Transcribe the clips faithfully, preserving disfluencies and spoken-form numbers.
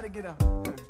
Everybody get up.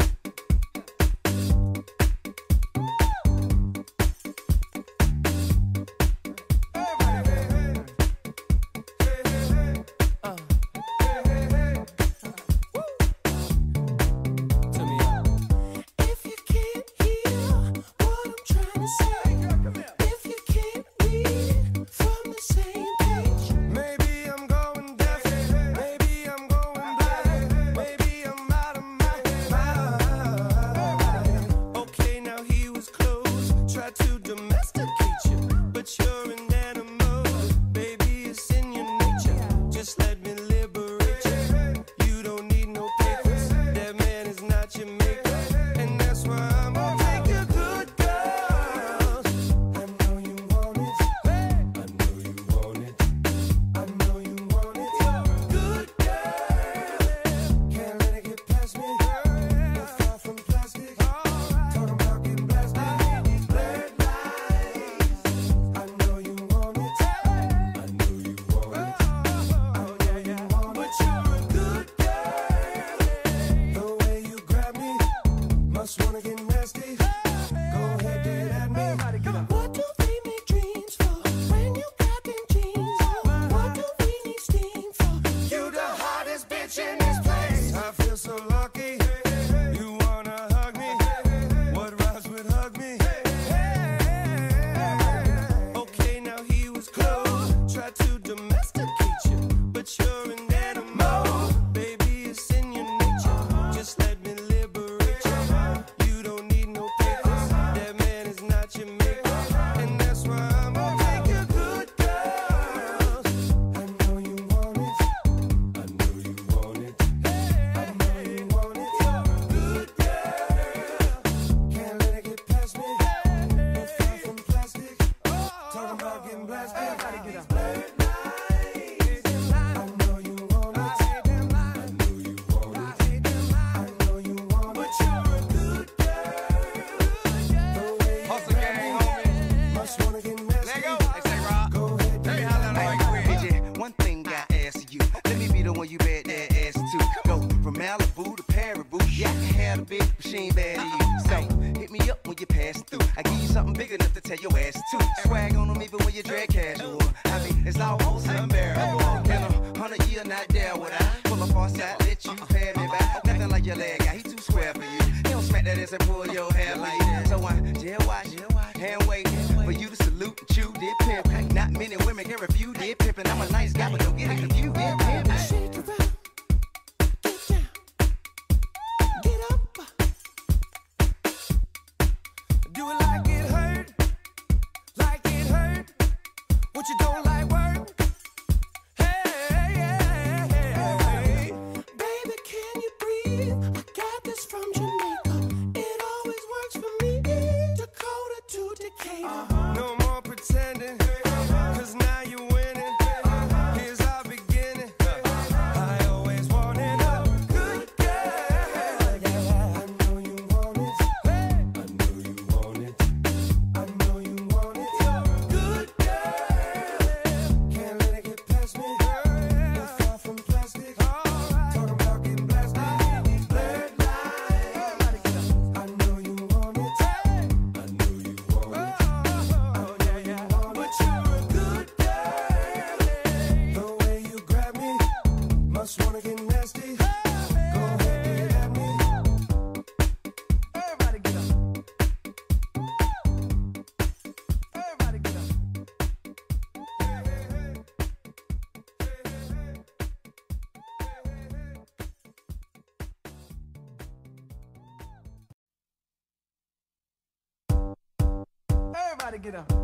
Everybody get up.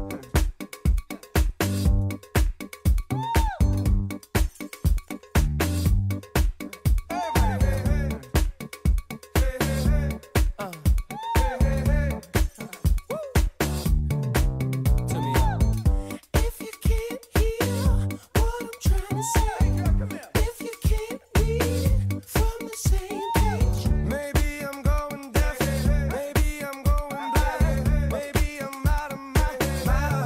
Maybe I'm out of my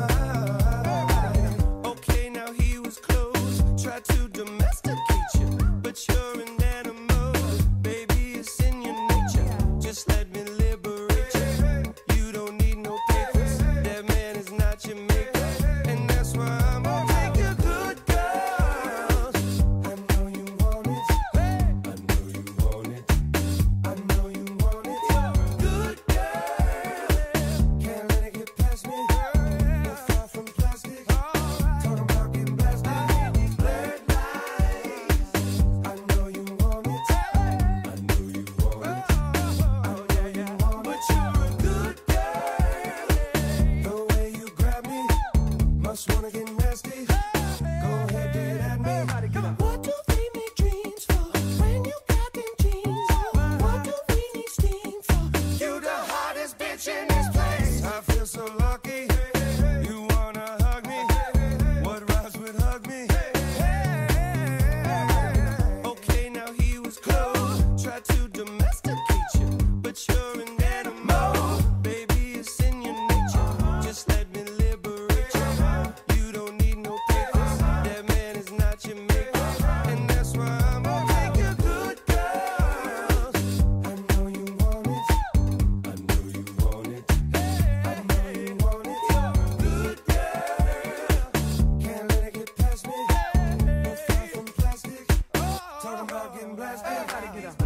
That's why I'm gonna take you good, girl. I know you want it. I know you want it. I know you want it. You're a good girl. Can't let it get past me. No far from plastic. Talking about getting blasted. Everybody get up.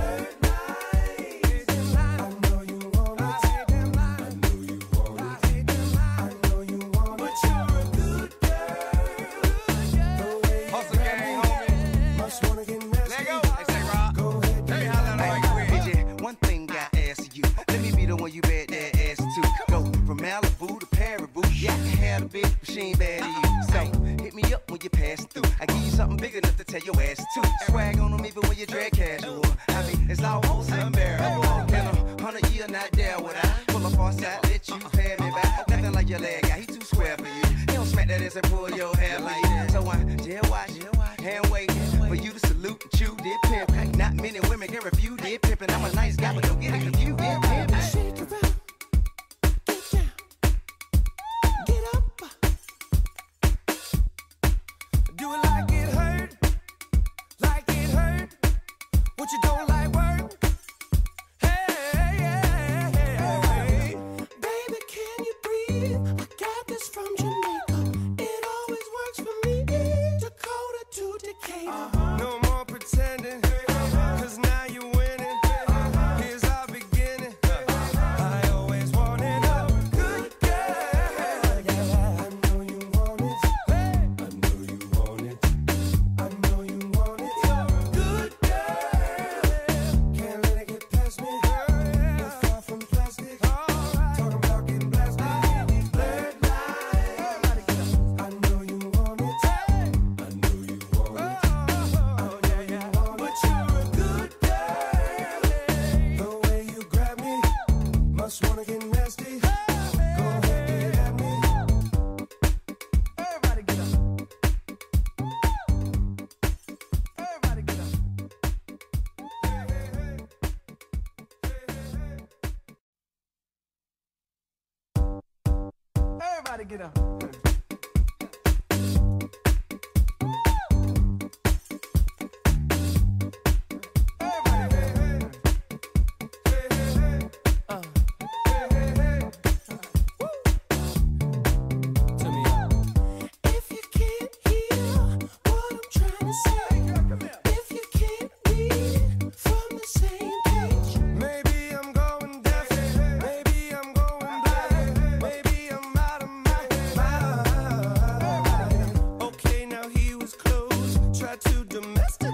You bet that ass too. Go from Malibu to Paribu. Yeah, I can have a bitch, but she ain't bad to you. So hit me up when you pass through. I give you something big enough to tell your ass to. Swag on them even when you drag casual. I mean, it's almost unbearable. In a hundred year, not there would I pull up on side, let you pay me back. Nothing like your leg guy, he too square for you. He don't smack that ass and pull your hair like that. So I jail watch, hand wait for you to salute and chew did pimp. Not many women can refuse did pimpin'. I'm a nice guy, but don't get it confused did pimp. Shake around, get down, get up. Do it like it hurt, like it hurt. What you don't like work? Hey, hey, hey, hey. Baby, can you breathe? I got this from Jamaica. It always works for me. Dakota to Decatur. Uh-huh. No more pretending, cause now you're winning. Here's our beginning. I always wanted a good girl. I know you want it. I know you want it. I know you want it. You're a good girl. Can't let it get past me. No far from plastic. Talking about getting blasted. Blurred lines. I know you want it. I know you want it. Oh yeah, yeah. But you're a good girl. The way you grab me, must wanna get nasty. Go ahead, get at me. Everybody get up. Everybody get up. Hey, hey, hey. Everybody get up. If you can't hear what I'm trying to say, if you can't read from the same page, maybe I'm going deaf, maybe I'm going blind, maybe I'm out of my mind. Okay, now he was close, tried to domesticate.